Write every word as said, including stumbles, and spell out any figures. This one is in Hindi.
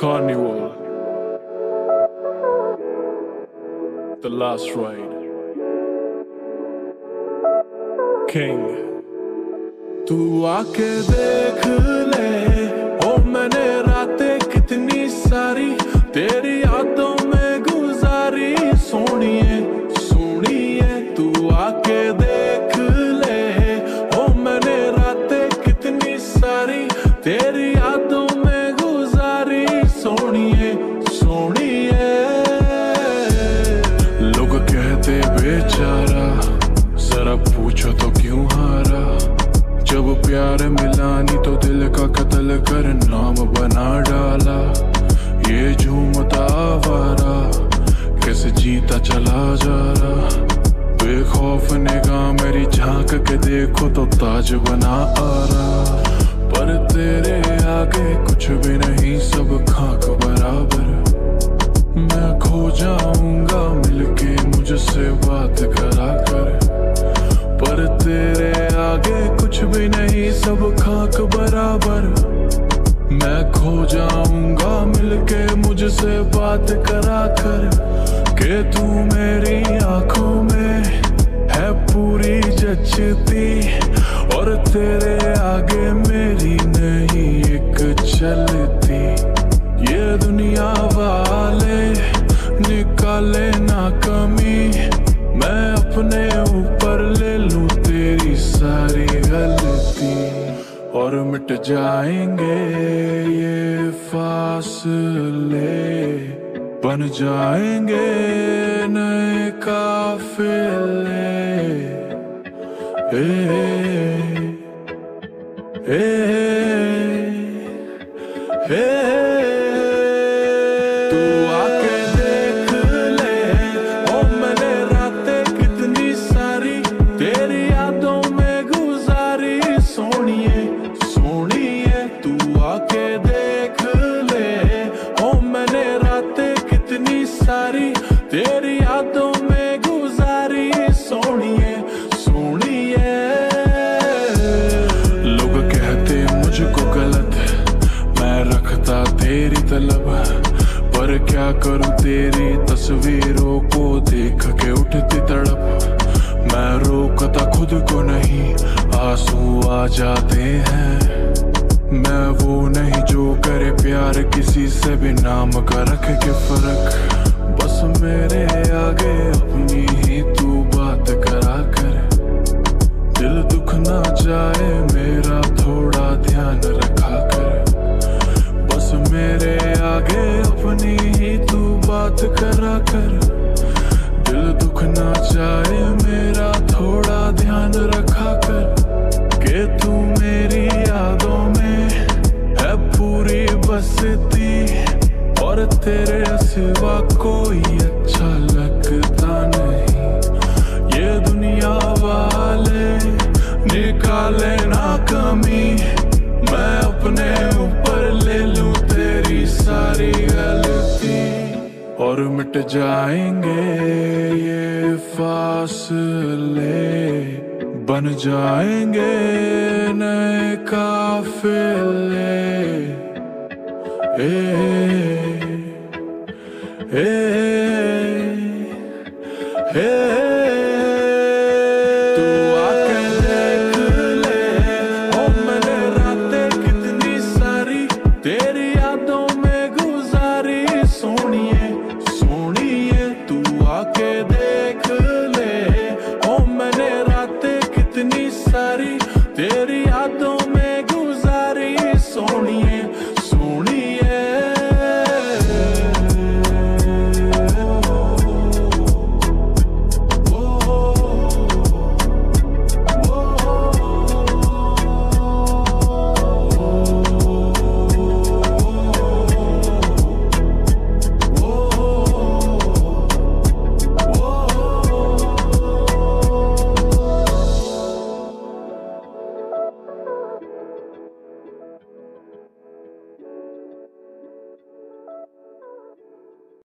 Carnival, the last ride, King। तू आके देख ले ओ मैंने रातें कितनी सारी तेरी यादों में गुजारी, सोनिए सोनिए तू आके देख ले ओ मैंने रातें कितनी सारी तेरी यादों में गुजारी, सोनिए सोनिए। लोग कहते बेचारा, जरा पूछो तो क्यों हारा, जब प्यार मिला नहीं तो दिल का कत्ल कर नाम बना डाला। ये झूमता आवारा कैसे जीता चला जा रहा, बेखौफ निगाह मेरी झांक के देखो तो ताज बना आ रहा। पर तेरे आगे कुछ भी नहीं, सब खाक बराबर। मैं खो जाऊंगा मिलके मुझसे बात करा कर, पर तेरे आगे कुछ भी नहीं, सब खाक बराबर। मैं खो जाऊंगा मिलके मुझसे बात करा कर, के तू मेरी आंखों में है पूरी जचती, और तेरे आगे मेरी नहीं एक चलती। ये दुनिया वाले निकाले ना कमी, मैं अपने ऊपर ले लूं तेरी सारी गलती, और मिट जाएंगे ये फासले, बन जाएंगे नए काफिले। ए, ए, ए, ए, तेरी यादों में गुजारी, सोनिए सोनिए। लोग कहते मुझको गलत, मैं रखता तेरी तलब, पर क्या करूं तेरी तस्वीरों को देख के उठती तड़प। मैं रोकता खुद को नहीं, आंसू आ जाते हैं। मैं वो नहीं जो करे प्यार किसी से भी नाम का रख के फर्क, बस मेरे आगे अपनी ही तू बात करा कर। दिल दुख ना जाए मेरा थोड़ा ध्यान रखा कर, बस मेरे आगे अपनी ही तू बात करा कर। दिल दुख ना जाए मेरा थोड़ा ध्यान रखा कर, के तू मेरी यादों में है पूरी बसती, और तेरे सिवा कोई अच्छा लगता नहीं। ये दुनिया वाले निकाले ना कमी, मैं अपने ऊपर ले लूं तेरी सारी गलती, और मिट जाएंगे ये फासले, बन जाएंगे नए काफिले। ए, ए, ए, ए,